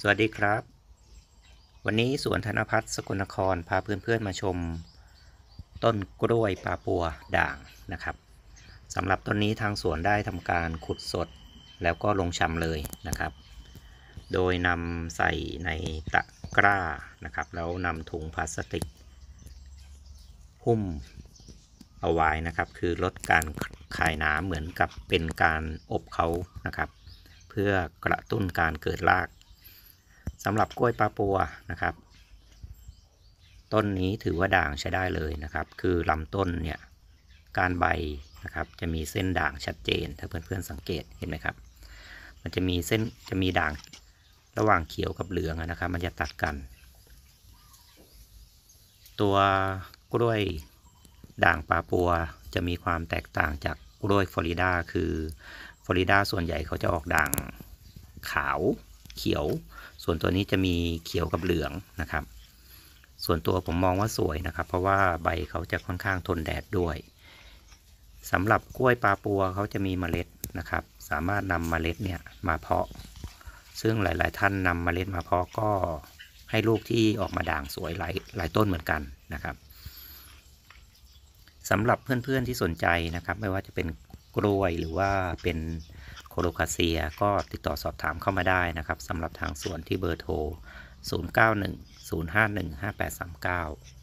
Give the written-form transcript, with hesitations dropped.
สวัสดีครับวันนี้สวนธนพัฒน์สกลนครพาเพื่อนๆมาชมต้นกล้วยปาปัวด่างนะครับสำหรับต้นนี้ทางสวนได้ทำการขุดสดแล้วก็ลงชำเลยนะครับโดยนำใส่ในตะกร้านะครับแล้วนำถุงพลาสติกหุ้มเอาไว้นะครับคือลดการคายน้ำเหมือนกับเป็นการอบเขานะครับเพื่อกระตุ้นการเกิดรากสำหรับกล้วยปาปัวนะครับต้นนี้ถือว่าด่างใช้ได้เลยนะครับคือลำต้นเนี่ยการใบนะครับจะมีเส้นด่างชัดเจนถ้าเพื่อนๆสังเกตเห็นไหมครับมันจะมีเส้นจะมีด่างระหว่างเขียวกับเหลืองนะครับมันจะตัดกันตัวกล้วยด่างปาปัวจะมีความแตกต่างจากกล้วยฟลอริดาคือฟลอริดาส่วนใหญ่เขาจะออกด่างขาวเขียวส่วนตัวนี้จะมีเขียวกับเหลืองนะครับส่วนตัวผมมองว่าสวยนะครับเพราะว่าใบเขาจะค่อนข้างทนแดดด้วยสำหรับกล้วยปาปัวเขาจะมีเมล็ดนะครับสามารถนำเมล็ดเนี่ยมาเพาะซึ่งหลายๆท่านนำเมล็ดมาเพาะก็ให้ลูกที่ออกมาด่างสวยหลายต้นเหมือนกันนะครับสำหรับเพื่อนๆที่สนใจนะครับไม่ว่าจะเป็นกล้วยหรือว่าเป็นโคโลคาเซียก็ติดต่อสอบถามเข้ามาได้นะครับสำหรับทางสวนที่เบอร์โทร 0910515839